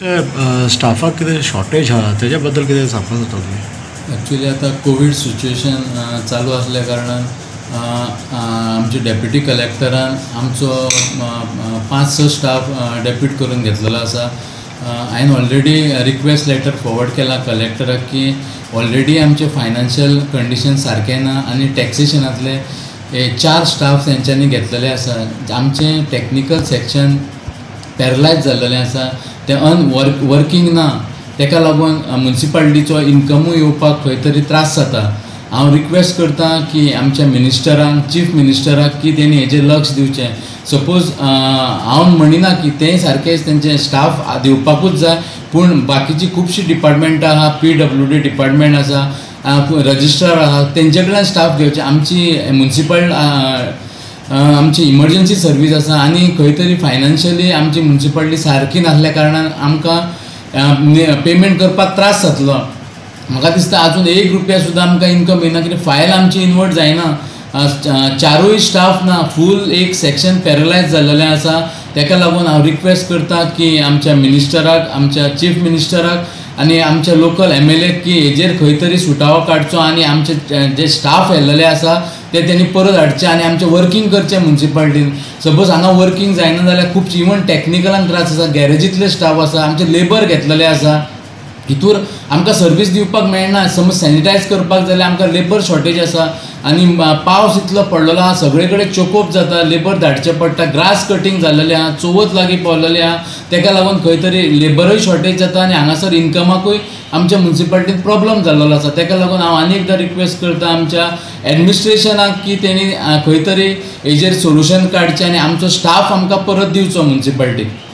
स्टाफाक कितें शॉर्टेज आहा तेज्या बद्दल कितें सांगपाक सोदता तुमी? ॲक्च्युली आता कोविड सिच्युएशन चालू असल्या कारणान आमचे डेप्युटी कलेक्टरान आमचो 5-6 स्टाफ डेप्यूट करून घेतलेलो आसा. हांवें ऑलरेडी रिक्वेस्ट लेटर फॉरवर्ड केला कलेक्टराक की ऑलरेडी आमचे फायनान्शियल कंडिशन सारकें ना आनी टॅक्सेशनांतले 4 स्टाफ तेंच्यांनी घेतलेले आसा. आमचें टॅक्निकल सेक्शन पॅरलायज जाल्लेलें आसा, तें वर्किंग ना, तेका लागून म्युनिसिपालिटीचो इन्कमूय येवपाक खंय तरी त्रास जाता. हांव रिक्वेस्ट करता की आमच्या मिनिस्टरांक, चीफ मिनिस्टराक की तेणी हेजेर लक्ष दिवचें. सपोज हांव म्हणिना की तें सारकेंच तेंचे स्टाफ दिवपाकूच जाय, पूण बाकीची खुबशीं डिपार्टमेंटां आहा, PWD डिपार्टमेंट आसा, रजिस्ट्रार आहा, तेंचे कडल्यान स्टाफ घेवचे. आमची म्युनिसिपल आमची इमर्जन्सी सर्वीस आसा आनी खंय तरी फायनान्शियली आमची म्युनिसिपालिटी सारकी नासल्या कारणान आमकां पेमेंट करपाक त्रास जातलो. म्हाका दिसता अजून ₹1 सुद्दां आमकां इन्कम येना, कित्याक फायल आमची इन्वर्ट जायना. 4ूय स्टाफ ना, फूल एक सेक्शन पॅरलायज जाल्लेलें आसा. तेका लागून हांव रिक्वेस्ट करता की आमच्या मिनिस्टराक, आमच्या चीफ मिनिस्टराक आनी आमच्या लोकल MLA की हेजेर खंय तरी सुटावो काडचो आनी आमचे जे स्टाफ येयल्लेले आसा ते तेणी परत हाडचे आनी आमचें वर्किंग करचें म्युनिसिपालिटीन. सपोज हांगा वर्किंग जायना जाल्यार खूब इवन टॅक्निकलान त्रास आसा, गॅरेजींतले स्टाफ आसा, आमचे लेबर घेतलेले आसा, हितूर आमकां सर्वीस दिवपाक मेळना. समज सॅनिटायज करपाक जाल्यार आमकां लेबर शॉर्टेज आसा आनी पावस इतलो पडलेलो आहा, सगळे कडेन चोकअप जाता, लेबर धाडचे पडटा, ग्रास कटींग जाल्लेलें आहा, चवथ लागीं पावलेली आहा, तेका लागून खंय तरी लेबरूय शॉर्टेज जाता आनी हांगासर इन्कमाकूय आमच्या म्युनिसिपालिटींत प्रॉब्लम जाल्लो आसा. तेका लागून हांव आनी एकदां रिक्वेस्ट करता आमच्या एडमिनिस्ट्रेशनाक की तेणी खंय तरी हेजेर सोल्युशन काडचें आनी आमचो स्टाफ आमकां परत दिवचो म्युनिसिपालिटीक.